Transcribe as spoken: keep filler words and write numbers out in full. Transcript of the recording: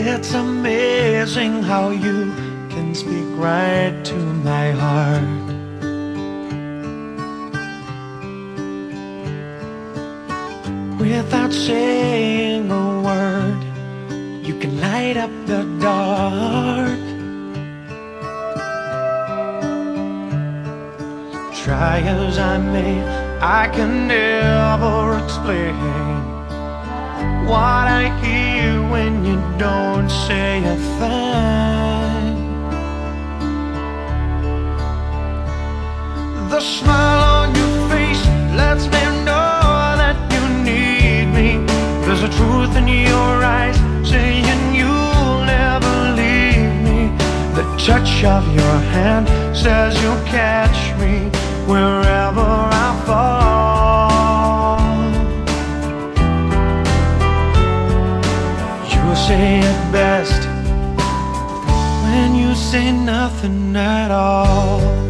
It's amazing how you can speak right to my heart. Without saying a word, you can light up the dark. Try as I may, I can never explain what I hear when you don't say a thing. The smile on your face lets me know that you need me. There's a truth in your eyes saying you'll never leave me. The touch of your hand says you'll catch me wherever I fall. You say it best when you say nothing at all.